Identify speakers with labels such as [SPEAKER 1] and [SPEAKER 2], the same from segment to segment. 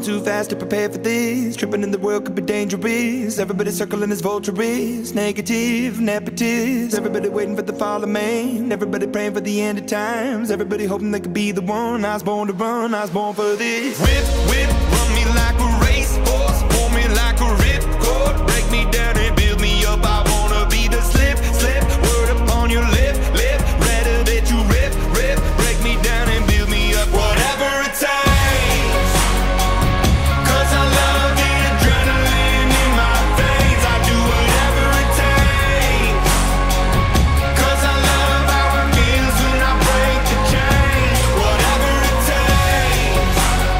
[SPEAKER 1] too fast to prepare for this. Tripping in the world could be dangerous. Everybody circling as vultures, negative, nepotist. Everybody waiting for the fall of man. Everybody praying for the end of times. Everybody hoping they could be the one. I was born to run, I was born for this. Whip, whip, run me like a racehorse, pull me like a ripcord, break me down and build me up. I wanna be the slip, slip, word upon your lip, lip, rather that you rip, rip, break me down and build me up. Whatever it takes, 'cause I love the adrenaline in my veins. I do whatever it takes, 'cause I love how it feels when I break the chains. Whatever it takes,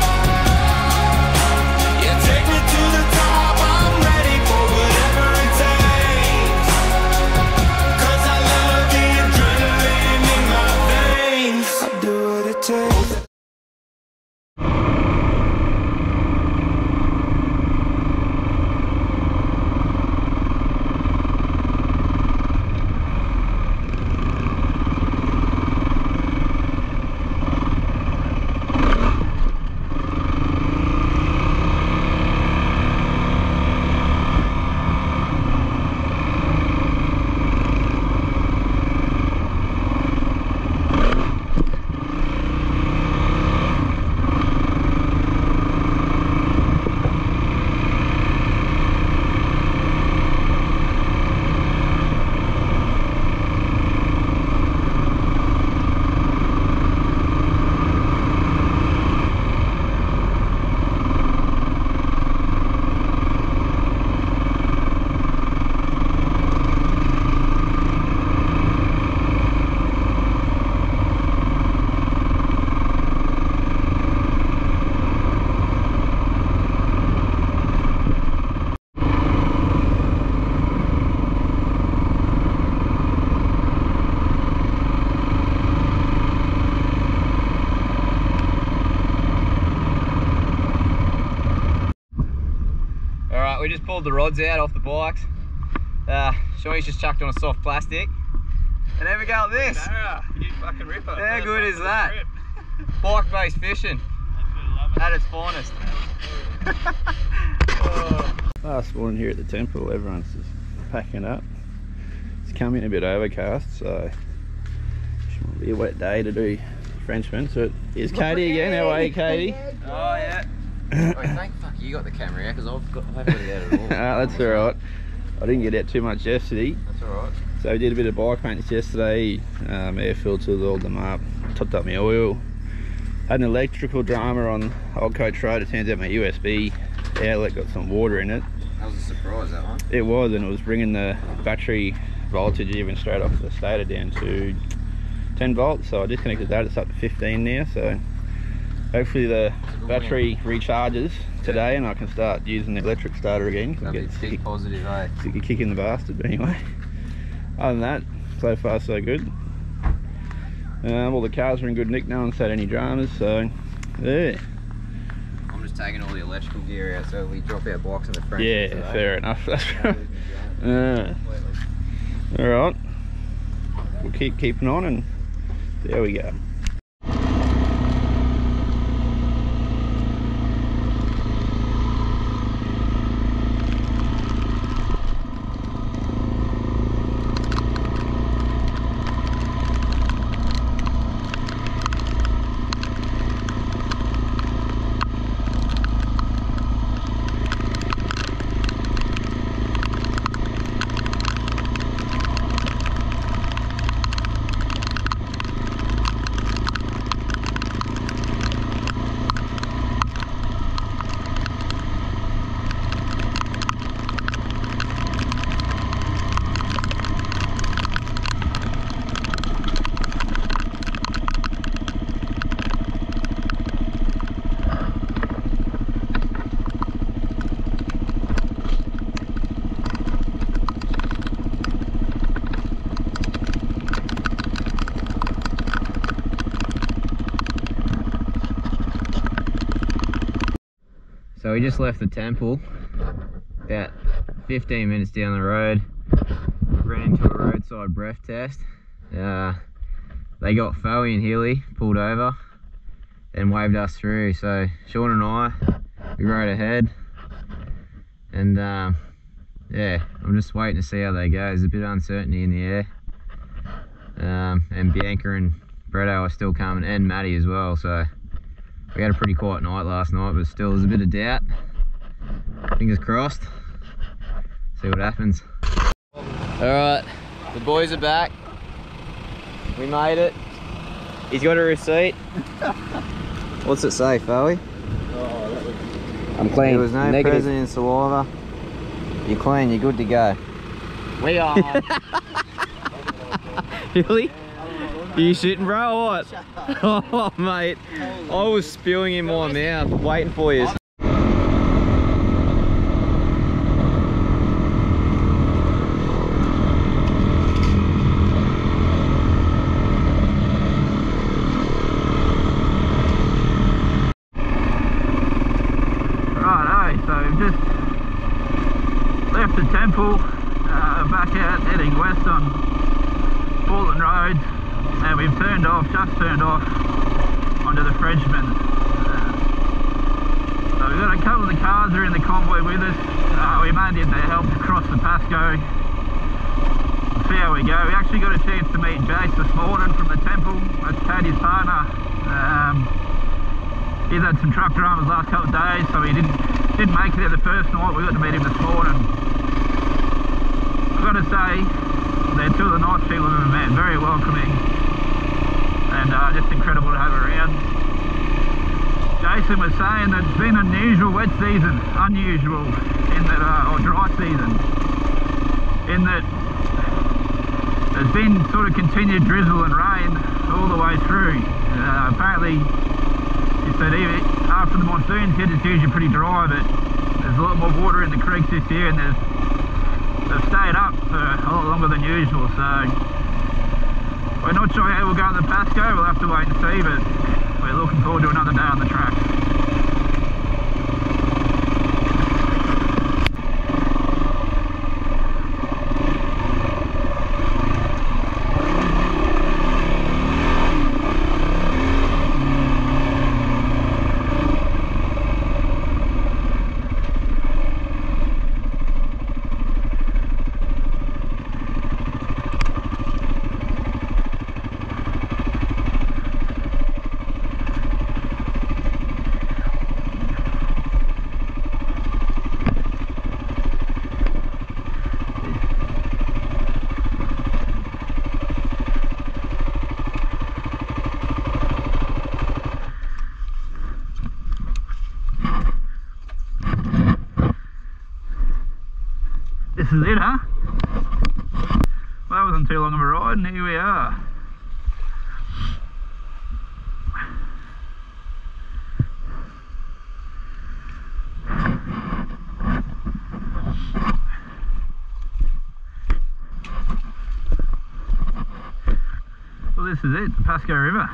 [SPEAKER 1] yeah, take me to the top. I'm ready for whatever it takes, 'cause I love the adrenaline in my veins. I do what it takes.
[SPEAKER 2] Alright, we just pulled the rods out off the bikes. Shawnee's just chucked on a soft plastic. And there we go with this.
[SPEAKER 3] You fucking ripper.
[SPEAKER 2] How good is that? Bike-based fishing at its finest.
[SPEAKER 4] Last morning here at the temple, everyone's just packing up. It's coming a bit overcast, so it be a wet day to do Frenchman. So here's Katie again. How are you, Katie?
[SPEAKER 2] Oh yeah.
[SPEAKER 5] Wait, thank fuck you got the camera out, because I haven't got it out at all.
[SPEAKER 4] That's alright. I didn't get out too much yesterday.
[SPEAKER 5] That's alright.
[SPEAKER 4] So we did a bit of bike maintenance yesterday, air filters, oiled them up, topped up my oil. Had an electrical drama on Old Coach Road. It turns out my USB outlet got some water in it.
[SPEAKER 5] That was a surprise, that one.
[SPEAKER 4] It was, and it was bringing the battery voltage even straight off the stator down to 10 volts. So I disconnected that, it's up to 15 now. So hopefully the battery recharges today and I can start using the electric starter again.
[SPEAKER 5] That'll be a big positive, eh?
[SPEAKER 4] Kicking the bastard, but anyway. Other than that, so far so good. All the cars are in good nick, no one's had any dramas, so yeah.
[SPEAKER 5] I'm just taking all the electrical gear out so we drop our bikes in the front.
[SPEAKER 4] Yeah,
[SPEAKER 5] today.
[SPEAKER 4] fair enough. That's right. Alright, we'll keep keeping on and there we go.
[SPEAKER 2] So we just left the temple, about 15 minutes down the road, ran into a roadside breath test. They got Foey and Healy pulled over and waved us through. So Sean and I we rode ahead, and yeah, I'm just waiting to see how they go. There's a bit of uncertainty in the air, and Bianca and Bretto are still coming, and Maddie as well, so we had a pretty quiet night last night, but still there's a bit of doubt. Fingers crossed, see what happens. Alright, the boys are back. We made it. He's got a receipt. What's it say, Foey? I'm clean. There was no present in saliva. You're clean, you're good to go. We are. Really? Are you shitting, bro, or what? Oh, mate. I was spewing in my mouth, waiting for you.
[SPEAKER 3] Left the temple, back out heading west on Portland Road, and we've just turned off onto the Frenchman. So we've got a couple of the cars are in the convoy with us. We may need their help to cross the Pasco. We'll see how we go. We actually got a chance to meet Jace this morning from the temple. That's Katie's partner. He's had some truck dramas the last couple of days, so he didn't make it there the first night. We got to meet him this morning. I've got to say, they're two of the nice people I've ever met, very welcoming, and just incredible to have around. Jason was saying that it's been an unusual wet season, in that, or dry season, in that there's been sort of continued drizzle and rain all the way through. Apparently, he said even after the monsoons hit, it's usually pretty dry, but there's a lot more water in the creeks this year, and they've stayed up for a lot longer than usual, so we're not sure how we'll go in the Pasco. We'll have to wait and see, but we're looking forward to another day on the track. This is it, huh? Well, that wasn't too long of a ride, and here we are. Well, this is it, the Pasco River.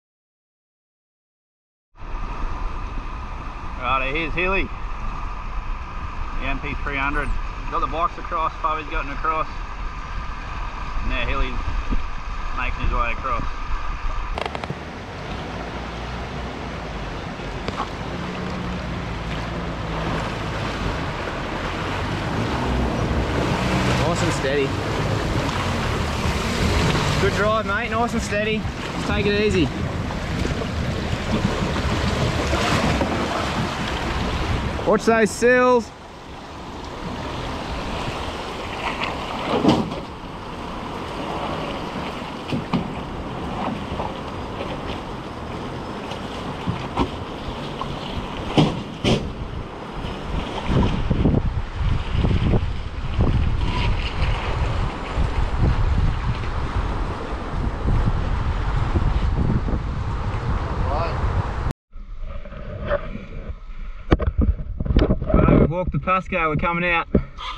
[SPEAKER 3] Righto, here's Hilly. the MP300. Got the box across, Fubby's gotten across. And now Hilly's making his way across.
[SPEAKER 2] Nice and steady. Good drive, mate. Nice and steady. Just take it easy. Watch those sills. Walk the Pasco, we're coming out.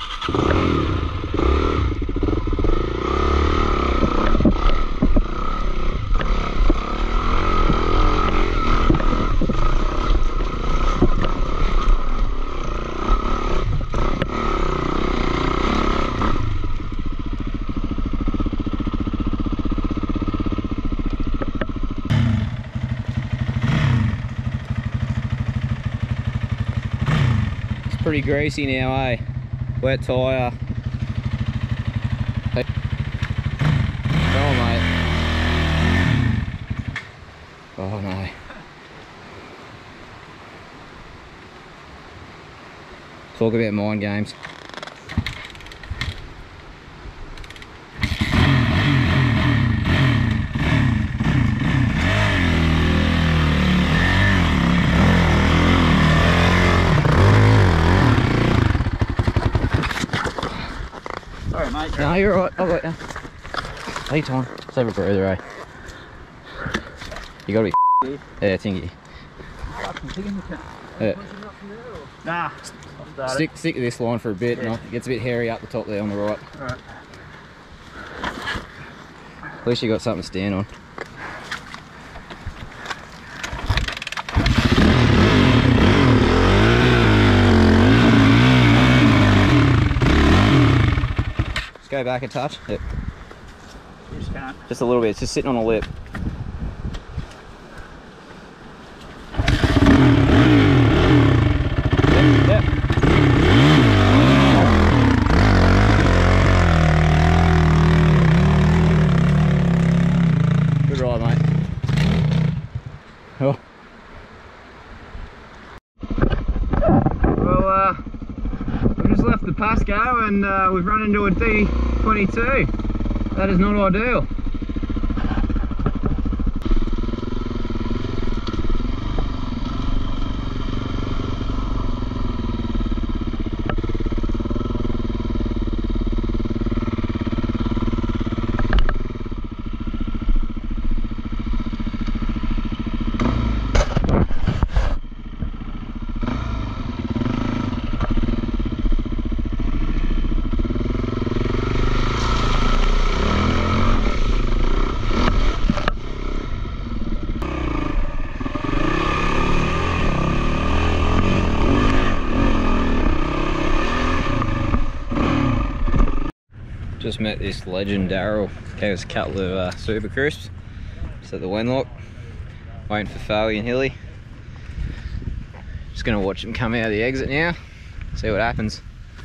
[SPEAKER 2] Pretty greasy now, eh? Wet tyre. Hey. Come on, mate. Oh no. Talk about mind games.
[SPEAKER 3] Sorry, mate.
[SPEAKER 2] No, you're right. I've got you. Take time. Just have a breather, eh? You gotta be. Yeah, tinky. Yeah.
[SPEAKER 3] Nah.
[SPEAKER 2] Stick to this line for a bit, and it gets a bit hairy up the top there on the right.
[SPEAKER 3] Alright.
[SPEAKER 2] At least you got something to stand on. Just go back a touch. Yep.
[SPEAKER 3] You just can't.
[SPEAKER 2] Just a little bit. It's just sitting on the lip. Yep. Good ride, mate. Oh. Well, we just left the Pasco and we've run into a D22. That is not ideal. Just met this legend Daryl, gave us a couple of Super Crisps. Just at the Wenlock, waiting for Farley and Hilly. Just gonna watch them come out of the exit now, see what happens.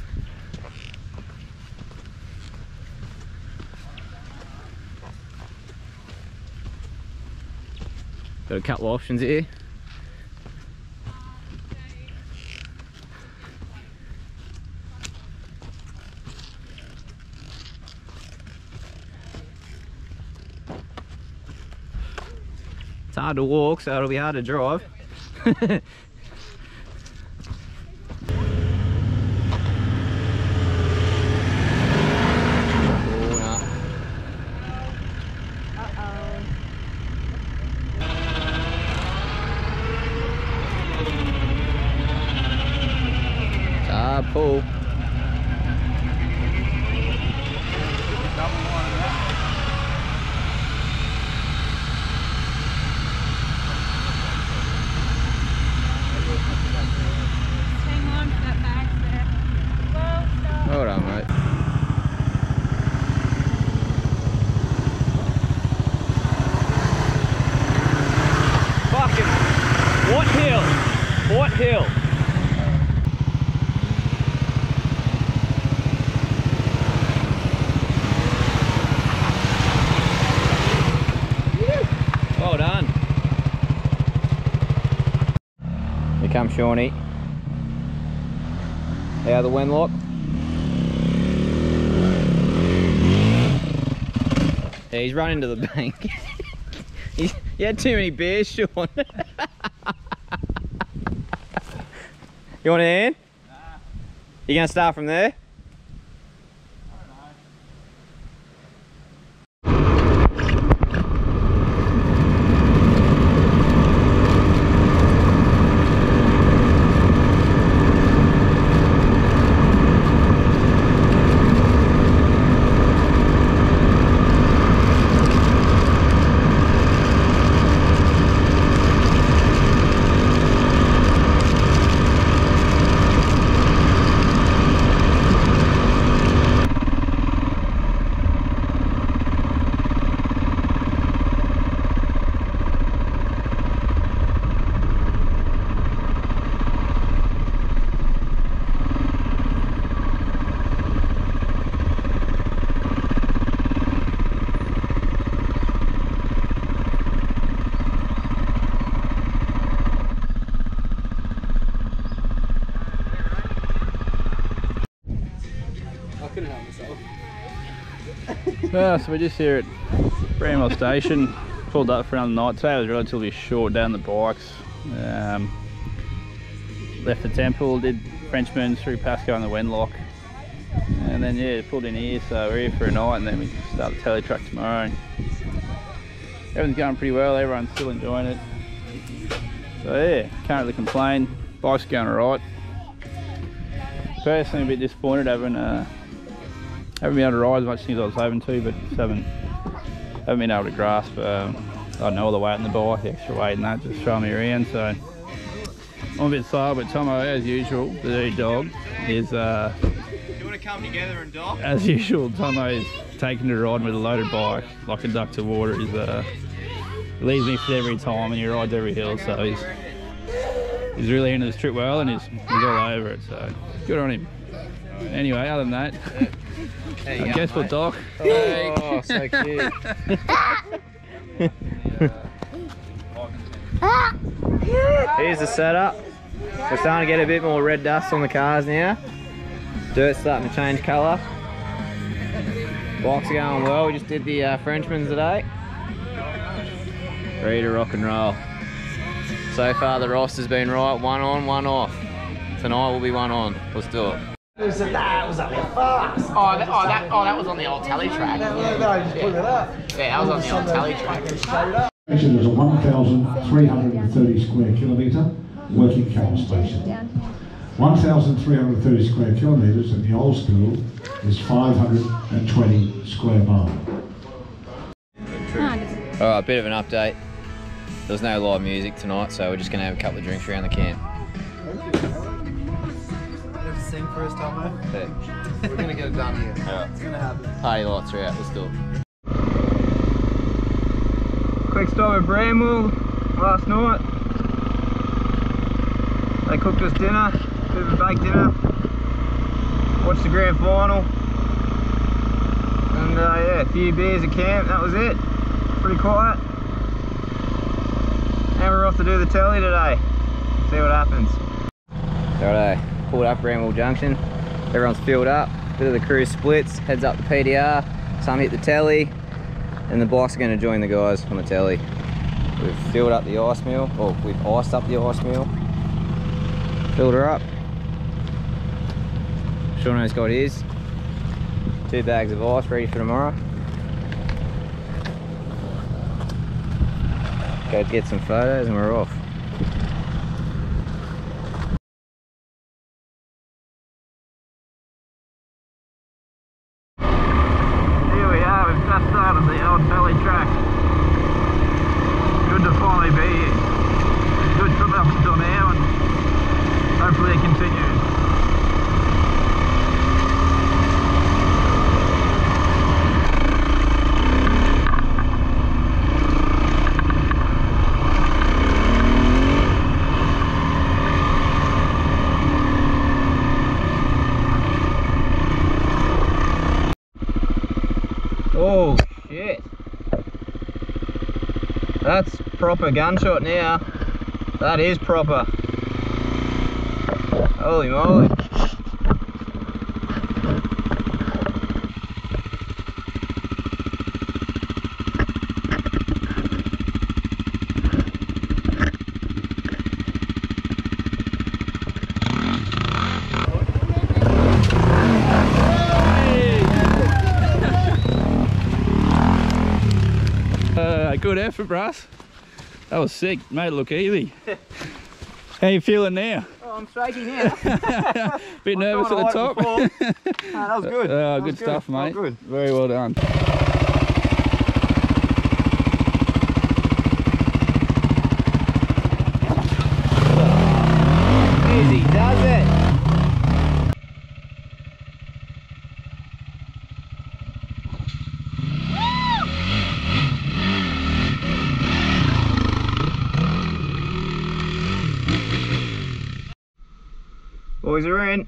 [SPEAKER 2] Got a couple of options here. It's hard to walk, so it'll be hard to drive. Pull.
[SPEAKER 6] Hang on for that back there.
[SPEAKER 2] Shawnee. Out of the Wenlock. Yeah, he's run into the bank. He had too many beers, Sean. You want a hand? Nah. You gonna start from there?
[SPEAKER 3] Well, so we're just here at Bramwell Station, pulled up for another night. Today was relatively short down the bikes. Left the temple, did Frenchman through Pasco and the Wenlock, and then yeah, pulled in here, so we're here for a night and then we start the telly truck tomorrow. Everything's going pretty well, everyone's still enjoying it. So yeah, can't really complain, bike's going alright. Personally a bit disappointed haven't been able to ride as much as I was hoping to, but just haven't been able to grasp I don't know, all the weight in the bike, the extra weight and that, just throwing me around. So I'm a bit slow, but Tomo, as usual, the lead dog, is
[SPEAKER 2] You want to come together and dock?
[SPEAKER 3] as usual, Tomo is taking to riding with a loaded bike like a duck to water. He leaves me for every time and he rides every hill, so he's really into this trip well and he's all over it, so good on him. Anyway, other than that, I guess we'll dock.
[SPEAKER 2] Oh, so cute. Here's the setup. We're starting to get a bit more red dust on the cars now. Dirt's starting to change colour. Bikes are going well. We just did the Frenchman today. Ready to rock and roll. So far the roster's been right, one on, one off. Tonight will be one on. Let's do it.
[SPEAKER 6] Was that fast?
[SPEAKER 7] That was on the old tally track.
[SPEAKER 6] No, just put it up.
[SPEAKER 7] Yeah, that was on the old tally track.
[SPEAKER 8] Station is a 1,330 square kilometre working cattle station. 1,330 square kilometres in the old school is 520 square miles.
[SPEAKER 2] Alright, bit of an update. There's no live music tonight, so we're just going to have a couple of drinks around the camp.
[SPEAKER 6] Sing for us, Tomo.
[SPEAKER 2] Yeah.
[SPEAKER 6] We're gonna get it done here.
[SPEAKER 2] Yeah.
[SPEAKER 6] It's gonna happen.
[SPEAKER 2] Party lights are out, let's do it.
[SPEAKER 3] Quick stop at Bramwell last night. They cooked us dinner, bit of a baked dinner. Watched the grand final. And yeah, a few beers at camp, that was it. Pretty quiet. And we're off to do the telly today. See what happens.
[SPEAKER 2] Righto, pulled up Bramwell Junction. Everyone's filled up. Bit of the crew splits, heads up the PDR. Some hit the telly. And the bikes are going to join the guys on the telly. We've filled up the ice mill, or we've iced up the ice mill. Filled her up. Shauno's got his. 2 bags of ice ready for tomorrow. Go get some photos and we're off.
[SPEAKER 3] Here we are, we've just started the old telly track. Good to finally be here. Good trip up until now and hopefully it continues. Oh shit, that's proper gunshot now. That is proper.
[SPEAKER 2] Holy moly.
[SPEAKER 3] Good effort, Russ. That was sick. Made it look easy. How you feeling now?
[SPEAKER 2] Oh, I'm shaky now.
[SPEAKER 3] Bit nervous at the top.
[SPEAKER 2] That was good.
[SPEAKER 3] Good stuff, mate.
[SPEAKER 2] Good.
[SPEAKER 3] Very well done.
[SPEAKER 2] Easy does it. Boys are in.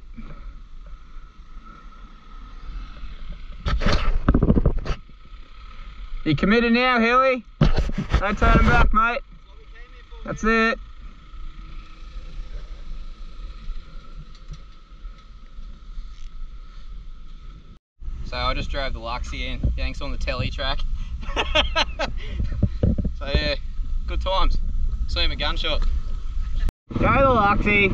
[SPEAKER 2] You committed now, Hilly? Don't turn him back, mate. That's it. So I just drove the Luxie in. Yanks on the telly track. So yeah, good times. See him a gunshot. Go the Luxie.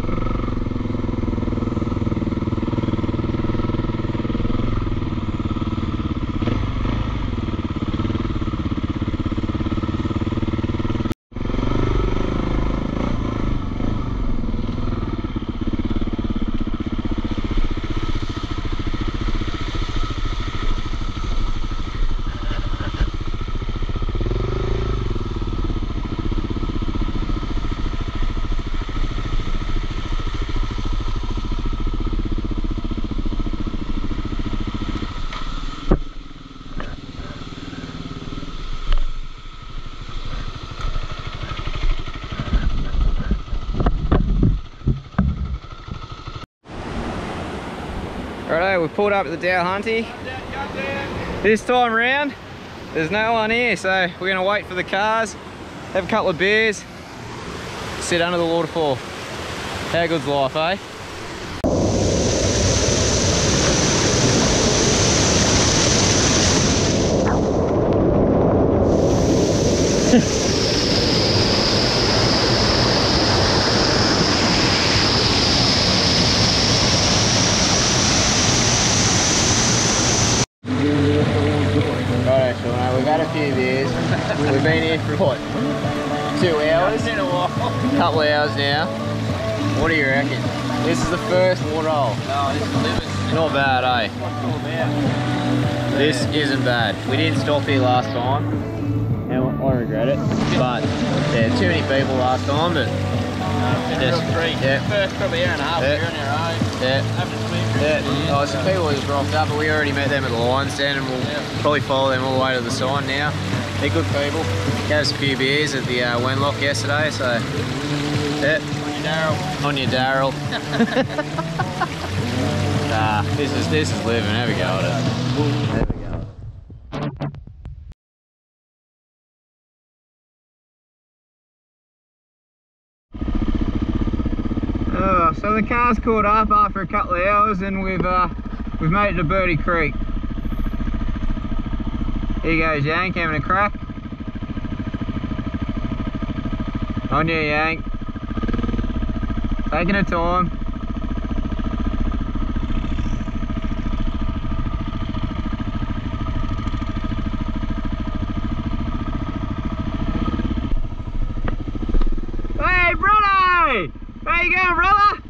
[SPEAKER 2] Righto, we've pulled up at the Dowhunty. This time round, there's no one here, so we're gonna wait for the cars, have a couple of beers, sit under the waterfall. How good's life, eh? We've had a few beers. We've been here for what, 2 hours? Been a while. Couple of hours now. What do you reckon? This is the first waterhole.
[SPEAKER 7] No, this delivers.
[SPEAKER 2] Not bad, eh?
[SPEAKER 7] Not bad.
[SPEAKER 2] This isn't bad. We didn't stop here last time, and I regret it. But yeah, too many people last time. But
[SPEAKER 7] Yeah. First probably hour and a half,
[SPEAKER 2] Yeah.
[SPEAKER 7] you're on your own.
[SPEAKER 2] yeah.
[SPEAKER 7] Having a swim.
[SPEAKER 2] Yeah, oh, some people just rocked up, but we already met them at the line stand, and we'll probably follow them all the way to the sign now. They're good people. Gave us a few beers at the Wenlock yesterday, so yeah. On your Darryl. Nah, this is living. Have a go at it. Have a go. So the car's caught up after a couple of hours, and we've made it to Birdie Creek. Here goes Yank having a crack. On you, Yank. Taking her time. Hey, brother! How you going, brother?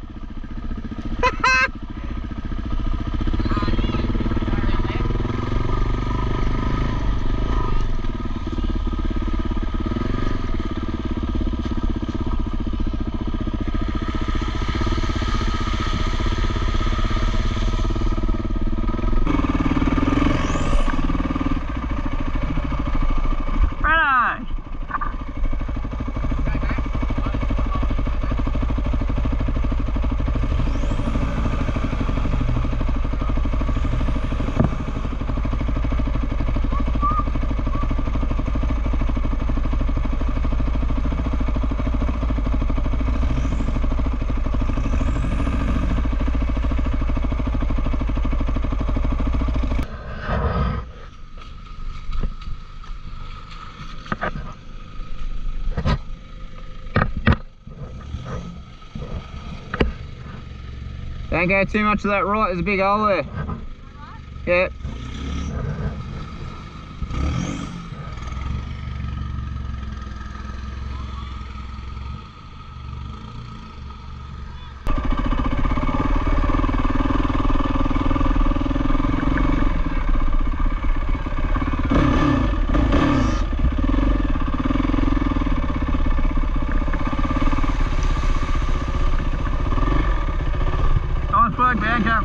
[SPEAKER 2] Don't go too much to that right, there's a big hole there. Yep.
[SPEAKER 3] Nice work, Bianca.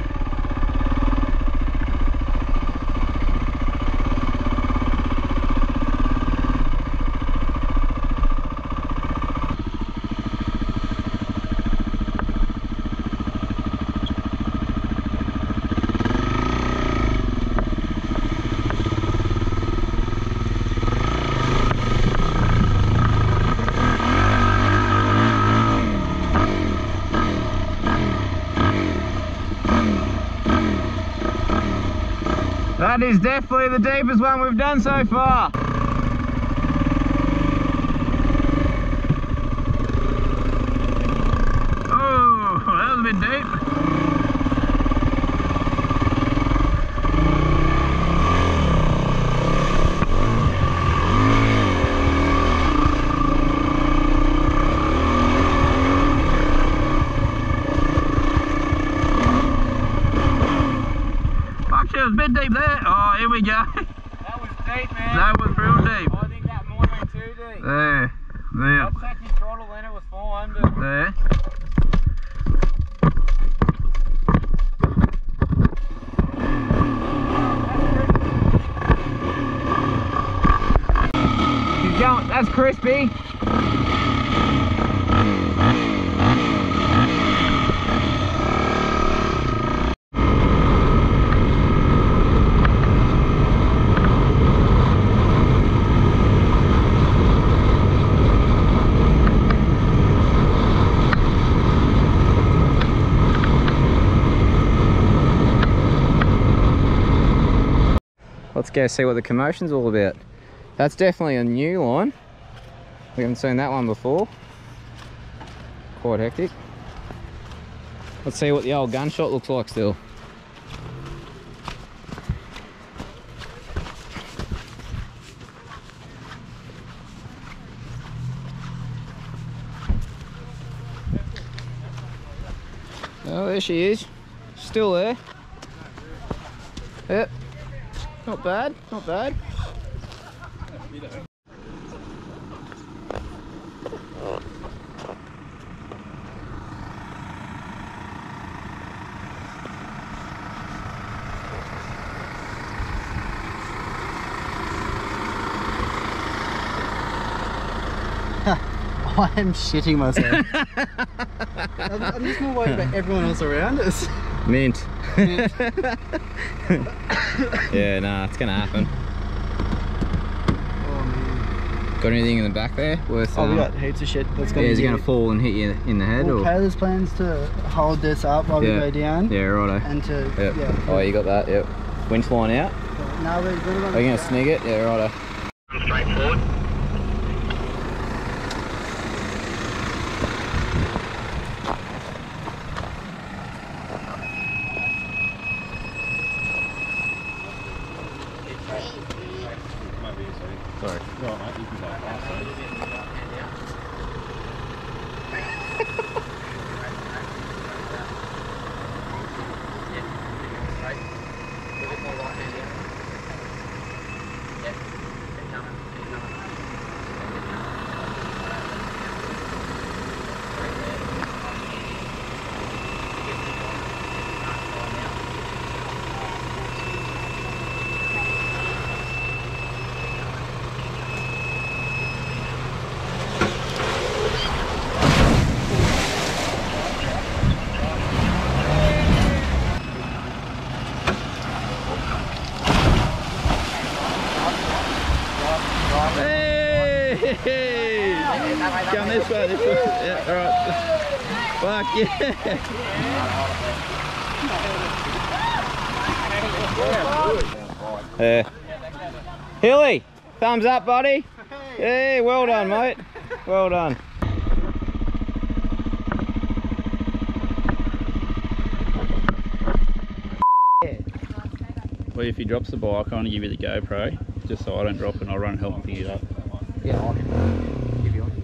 [SPEAKER 2] That is definitely the deepest one we've done so far.
[SPEAKER 3] Oh, that was a bit deep. Actually, it was a bit deep there. Oh, here we go.
[SPEAKER 7] That was deep, man.
[SPEAKER 3] That was real deep.
[SPEAKER 7] I think that might have been too deep.
[SPEAKER 3] There.
[SPEAKER 7] I'd take your throttle then, it was fine, but
[SPEAKER 3] There.
[SPEAKER 2] Keep going, that's crispy. Let's go see what the commotion's all about. That's definitely a new line. We haven't seen that one before. Quite hectic. Let's see what the old gunshot looks like still. Oh, there she is. Still there. Yep. Not bad, not bad.
[SPEAKER 6] I am shitting myself. I'm just more worried about everyone else around us.
[SPEAKER 2] Mint. Yeah, nah, it's gonna happen.
[SPEAKER 6] Oh man.
[SPEAKER 2] Got anything in the back there worth?
[SPEAKER 6] Oh, we got heaps of shit that's
[SPEAKER 2] Yeah,
[SPEAKER 6] going to
[SPEAKER 2] is it gonna fall and hit you in the head?
[SPEAKER 6] Well,
[SPEAKER 2] Or?
[SPEAKER 6] Taylor's plans to hold this up while
[SPEAKER 2] Yeah.
[SPEAKER 6] we go down.
[SPEAKER 2] Yeah, righto.
[SPEAKER 6] And to,
[SPEAKER 2] Yep.
[SPEAKER 6] yeah.
[SPEAKER 2] Oh, you got that, yep. Winch line out.
[SPEAKER 6] Now we're going
[SPEAKER 2] Are you gonna snig it? Yeah, righto.
[SPEAKER 9] Straight forward.
[SPEAKER 4] Sorry. Right, mate, you can go fast.
[SPEAKER 3] Hey! Come this way, this way. Yeah, alright. Fuck yeah!
[SPEAKER 2] Hilly, thumbs up, buddy. Hey, well done, mate. Well done.
[SPEAKER 4] Well, if he drops the bike, I want to give you the GoPro, just so I don't drop it and I'll run and help him pick it up.
[SPEAKER 6] Yeah, I can give you one.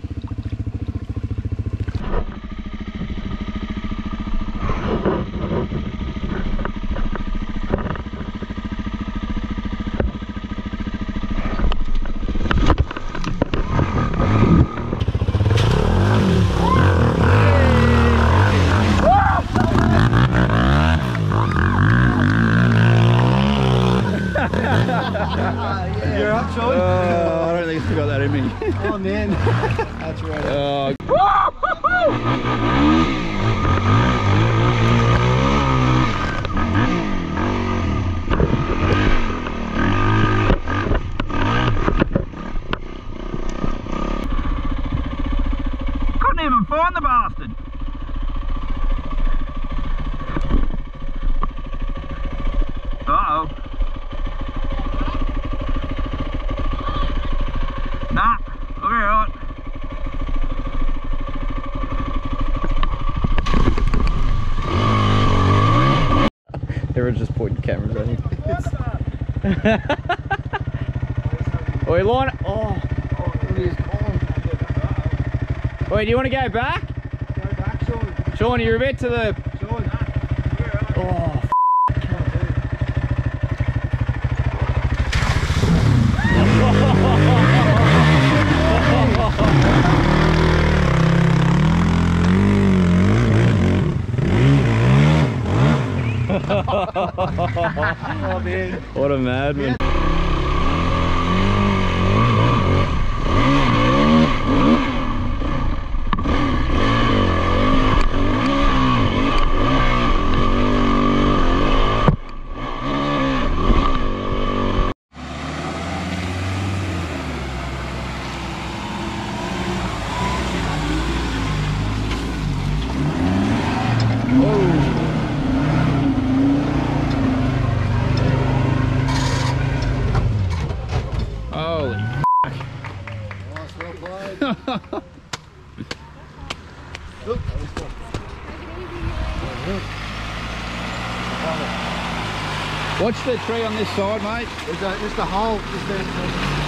[SPEAKER 6] You're up, Sean?
[SPEAKER 4] I don't think I still got that in me.
[SPEAKER 6] Oh man, that's right.
[SPEAKER 3] Couldn't even find the bastard. Uh-oh. Nah, look at it.
[SPEAKER 4] Everyone's just pointing cameras at him. Oi, line. Oh, it is gone. Wait, do you want to go back?
[SPEAKER 6] Go back, Sean.
[SPEAKER 4] Sean, you're a bit to the.
[SPEAKER 6] Sean.
[SPEAKER 4] Oh,
[SPEAKER 6] Oh man.
[SPEAKER 4] what a madman. Holy Watch the tree on this side, mate.
[SPEAKER 6] There's just a hole just there.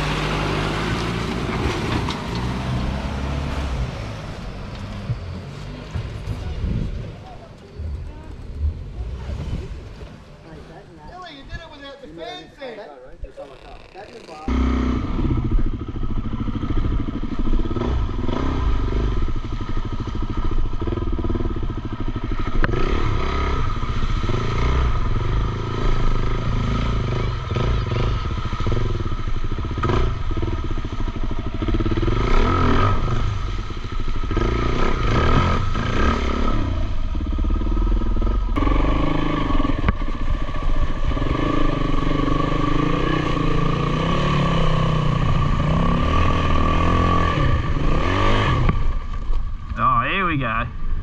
[SPEAKER 3] Oh, here we go.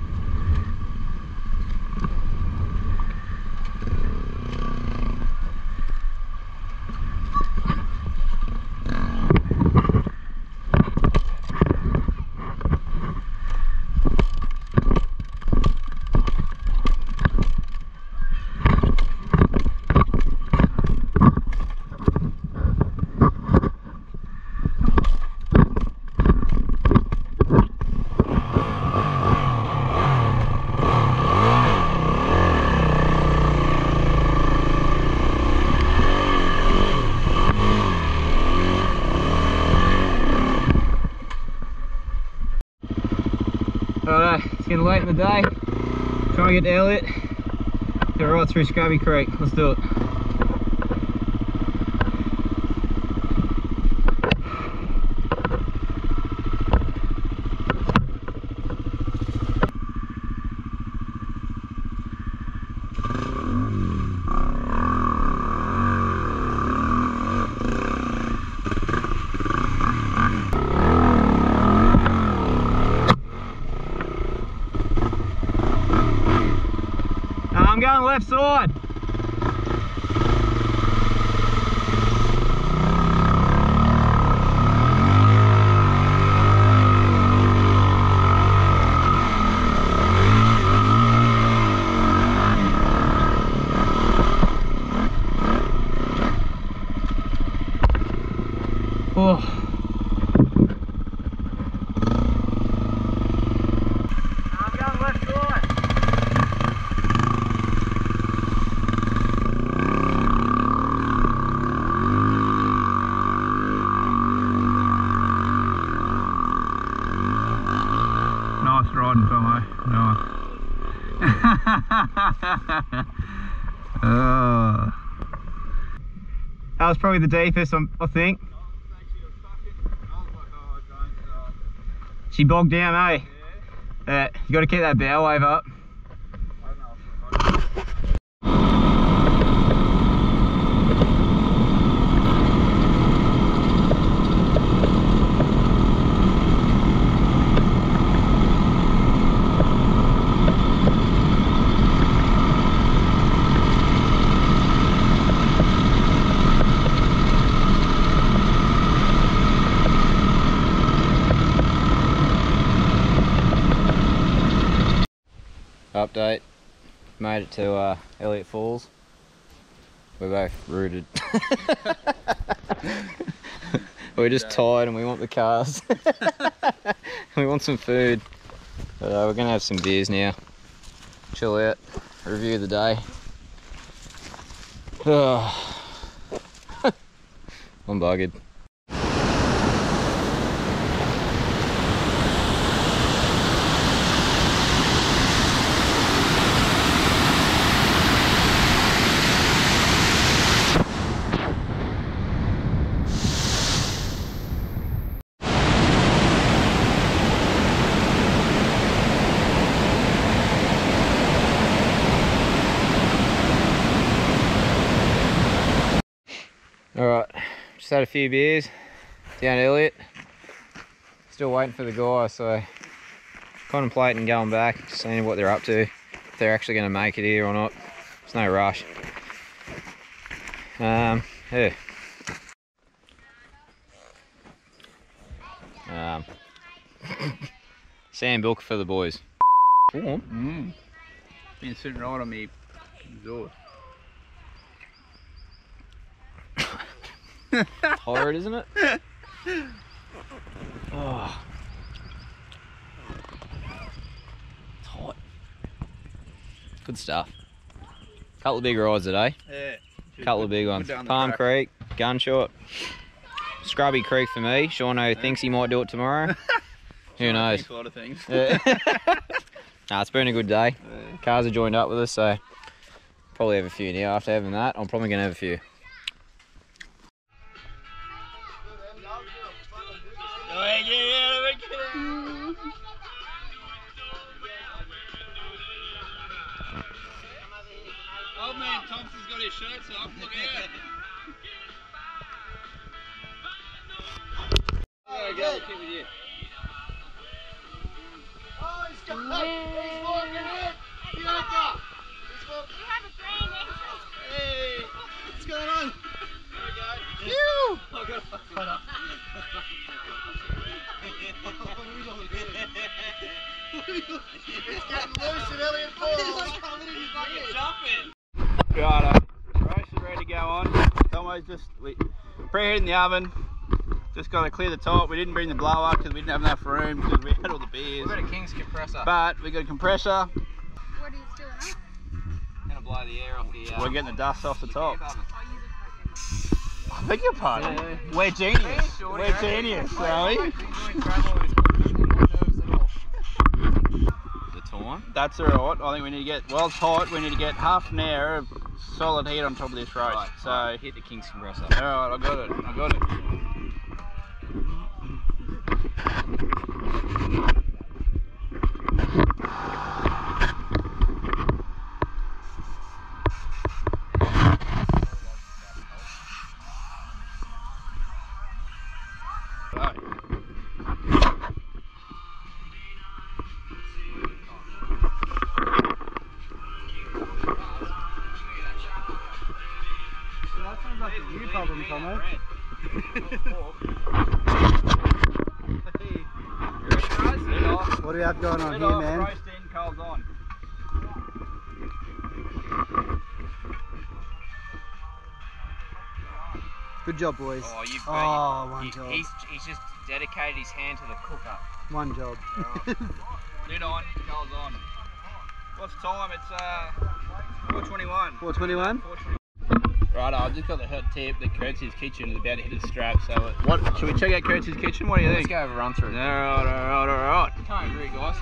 [SPEAKER 2] Alright, it's getting late in the day. Trying to get to Elliot. Get right through Scrubby Creek. Let's do it. I'm going left side. Oh. That was probably the deepest, I think. She bogged down, eh? Yeah. You got to keep that bow wave up. Update, made it to Elliott Falls. We're both rooted. We're just tired and we want the cars. We want some food. But we're gonna have some beers now. Chill out, review the day. I'm buggered. Alright, just had a few beers down at Elliott. Still waiting for the guy, so contemplating going back, seeing what they're up to, if they're actually going to make it here or not. There's no rush. Yeah. Sambuca for the boys. Warm.
[SPEAKER 4] Been sitting right on me door.
[SPEAKER 2] Horrid, isn't it? Oh. It's hot. Good stuff. Couple of big rides today.
[SPEAKER 4] Yeah.
[SPEAKER 2] Couple of big ones. Palm Creek, Gunshot, Scrubby Creek for me. Shauno thinks he might do it tomorrow. Who knows?
[SPEAKER 4] A lot of things.
[SPEAKER 2] Yeah. Nah, it's been a good day. Cars are joined up with us, so probably have a few now. After having that, I'm probably going to have a few.
[SPEAKER 4] Old man Thompson's got his shirts off, look out. Alright, go, keep with you.
[SPEAKER 9] Oh, he's got he's walking in! Bianca! He's walking. You have a grand entrance. Hey! What's going on? There we go. You! I got a fucking up. It's getting loose at Elliott Falls.
[SPEAKER 4] Jumping. Righto, roast is ready to go on. It's almost just preheating the oven. Just got to clear the top. We didn't bring the blower because we didn't have enough room because we had all the beers.
[SPEAKER 2] We've got a King's compressor.
[SPEAKER 4] But we got a compressor.
[SPEAKER 9] What are you doing up?
[SPEAKER 2] Gonna blow the air off the.
[SPEAKER 4] We're getting the dust off the top.
[SPEAKER 9] Oh, you
[SPEAKER 4] I beg your pardon. Yeah. We're genius. We're genius, are we?
[SPEAKER 2] The time?
[SPEAKER 4] That's alright. I think we need to get, well it's hot, we need to get half an hour of solid heat on top of this roast.
[SPEAKER 2] Right,
[SPEAKER 4] so
[SPEAKER 2] hit the King's compressor.
[SPEAKER 4] Alright, I got it. I got it.
[SPEAKER 6] Your problem, Tomo. What do we have going on here, man?
[SPEAKER 4] Roast in, coals on.
[SPEAKER 6] Good job, boys.
[SPEAKER 2] Oh, you've
[SPEAKER 6] one job.
[SPEAKER 2] He's just dedicated his hand to the cooker.
[SPEAKER 6] One job.
[SPEAKER 4] Lid on, coals on. What's the time? It's 4:21.
[SPEAKER 6] 4:21?
[SPEAKER 4] Right, I've just got the hot tip that Kurtz's Kitchen is about to hit the strap, so what, should we check out Kurtz's Kitchen? What do you think?
[SPEAKER 2] Let's go have a run through.
[SPEAKER 4] Alright.
[SPEAKER 2] Can't agree, guys.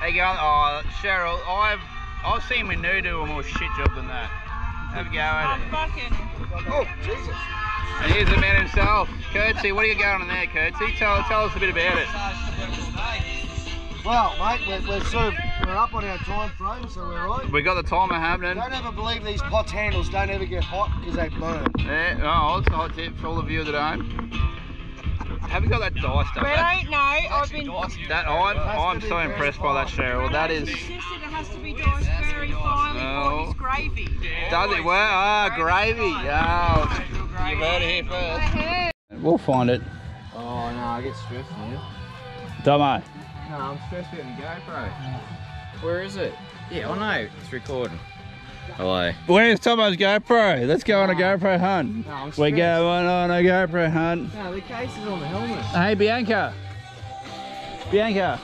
[SPEAKER 3] you going? Oh, Cheryl, I've seen Manu do a more shit job than that. Have a go at it.
[SPEAKER 9] Oh, Jesus.
[SPEAKER 3] And here's the man himself. Curtsy, what are you going on there, Curtsy? Tell us a bit about it.
[SPEAKER 9] Well, mate, we're up on our time frame, so we're right.
[SPEAKER 3] We got the timer happening.
[SPEAKER 9] Don't ever believe these pot handles don't ever get hot because they burn.
[SPEAKER 3] Yeah, oh, it's a hot tip for all the viewers at home. Have you got that dice stuff?
[SPEAKER 10] I don't know. I've been.
[SPEAKER 3] That I'm so impressed by that, Cheryl. That is.
[SPEAKER 10] It has to be diced very finely for his gravy.
[SPEAKER 3] Does it? Well, ah, gravy. Oh, you've heard it here first. We'll find it.
[SPEAKER 2] Oh no, I get stressed here.
[SPEAKER 3] Domo.
[SPEAKER 2] No, I'm stressed out in the GoPro. Where is it? Yeah, I know. It's recording. Hello.
[SPEAKER 3] Where's Tomo's GoPro? Let's go on a GoPro hunt.
[SPEAKER 2] No,
[SPEAKER 3] we're going on a GoPro hunt.
[SPEAKER 2] No, the case is on the helmet.
[SPEAKER 3] Hey, Bianca. Bianca.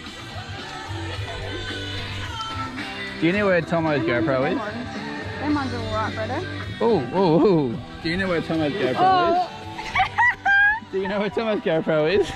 [SPEAKER 3] Do you know where Tomo's GoPro is?
[SPEAKER 10] That one's alright, brother.
[SPEAKER 3] Oh. Do you know where Tomo's GoPro is? Do you know where Tomo's GoPro is?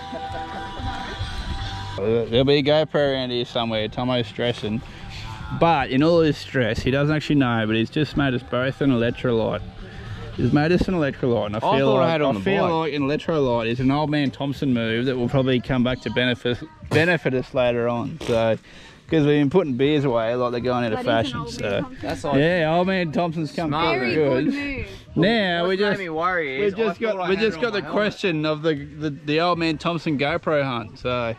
[SPEAKER 3] There'll be a GoPro around here somewhere. Tomo's stressing. But in all his stress, he doesn't actually know, but he's just made us both an electrolyte. He's made us an electrolyte, and I feel like an electrolyte is an old man Thompson move that will probably come back to benefit us later on. So, because we've been putting beers away like they're going out of fashion. So,
[SPEAKER 2] that's like,
[SPEAKER 3] yeah, old man Thompson's come through good. Now we just got the question of the old man Thompson GoPro hunt. So.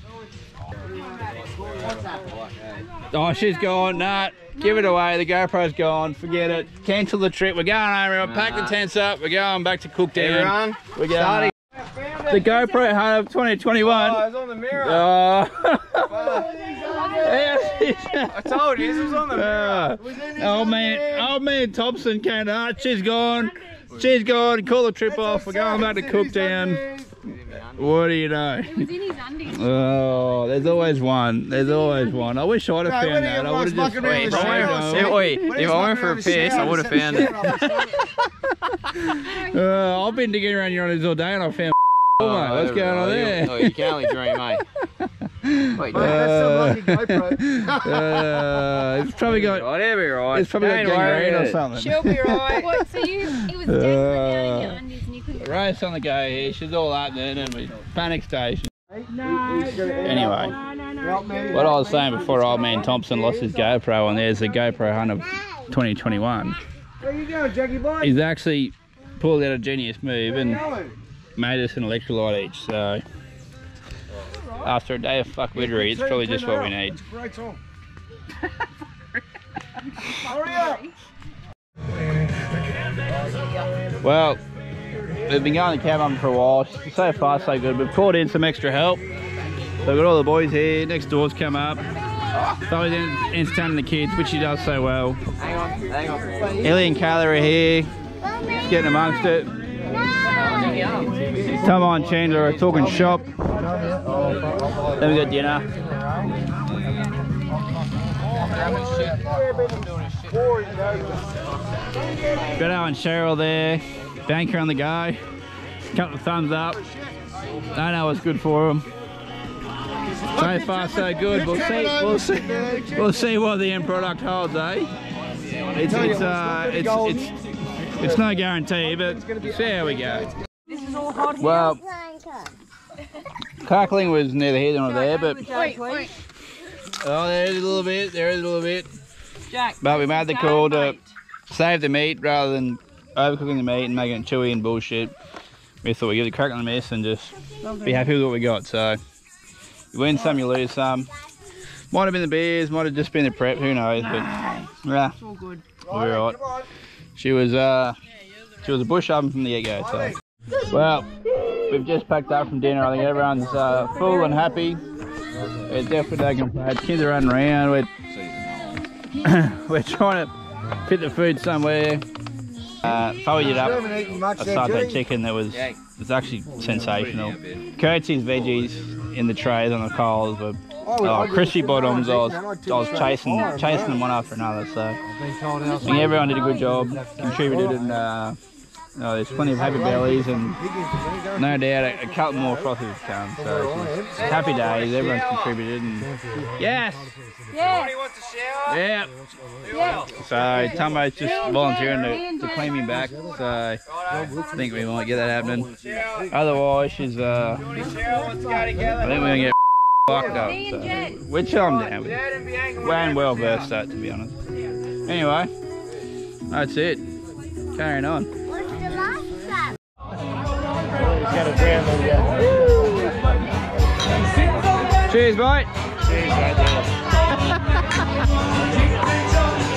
[SPEAKER 3] Oh, she's gone. Nah, give it away. The GoPro's gone. Forget it. Cancel the trip. We're going home. We're gonna pack the tents up. We're going back to Cooktown. We're going. The GoPro hunt of 2021.
[SPEAKER 2] Oh, it's on the mirror.
[SPEAKER 3] I
[SPEAKER 2] told you, this was on the mirror.
[SPEAKER 3] Old man Thompson came out. She's gone. She's gone. Call the trip off. We're going back to Cooktown. What do you know?
[SPEAKER 10] It was in his undies.
[SPEAKER 3] Oh, there's always one. There's always one. I wish I'd have found that. I would have just
[SPEAKER 2] if I went for a piss, I would have found it.
[SPEAKER 3] I've been digging around your undies all day and I found mate. What's going on there?
[SPEAKER 2] Oh, you can only dream, mate. Wait,
[SPEAKER 9] that's some lucky GoPro.
[SPEAKER 3] It's probably got.
[SPEAKER 2] It'll be right.
[SPEAKER 3] It's probably got gangrene or something.
[SPEAKER 10] She'll be right. What? So it was dead down in your undies and you couldn't.
[SPEAKER 3] Race on the go here. She's all up there and we panic station. Anyway, what I was saying before old man Thompson lost his GoPro, and there's the GoPro hunt of 2021.
[SPEAKER 9] Where you going, Jackie boy?
[SPEAKER 3] He's actually pulled out a genius move and made us an electrolyte each. So after a day of fuckwittery, it's probably just what we need.
[SPEAKER 9] Hurry up!
[SPEAKER 3] Well, we've been going to cab on for a while. So far, so good. We've called in some extra help. So we've got all the boys here. Next door's come up. Chloe's entertaining the kids, which she does so well.
[SPEAKER 2] Hang on.
[SPEAKER 3] Ellie and Kayla are here, getting amongst it. Tomo and Chandler are talking shop. Then we got dinner. Beto and Cheryl there. Banker on the go. Couple of thumbs up. I know it's good for them. So far, so good. We'll see what the end product holds, eh? It's no guarantee, but see how we go. Well, cackling was neither here nor there, but
[SPEAKER 10] Wait.
[SPEAKER 3] oh, there's a little bit. There is a little bit.
[SPEAKER 10] Jack.
[SPEAKER 3] But we made the call to save the meat rather than overcooking the meat and making it chewy and bullshit. We thought we'd give it a crack on the mess and just be happy with what we got. So you win some, you lose some. Might have been the beers, might have just been the prep, who knows? But yeah,
[SPEAKER 10] It's all good.
[SPEAKER 3] we're all right. She was a bush oven from the get-go. So well, we've just packed up from dinner. I think everyone's full and happy. We're definitely taking part. Kids are running around. We're trying to fit the food somewhere. Followed it up. I started that chicken that was actually sensational. Curtsy's veggies in the trays on the coals were crispy bottoms. I was chasing them one after another. So I think everyone did a good job, contributed, and
[SPEAKER 4] there's plenty of happy bellies and no doubt a couple more frothies to come. So it's happy days, everyone's contributed and yes!
[SPEAKER 10] Yeah.
[SPEAKER 4] Yeah.
[SPEAKER 10] Yeah.
[SPEAKER 4] So Tumbo's just volunteering to clean me back, so I think we might get that happening. Otherwise she's I think we're gonna get fucked up, so, which I'm down with. Wayne well versed at, to be honest. Anyway, that's it. Carrying on. Cheers, mate. Cheers, mate.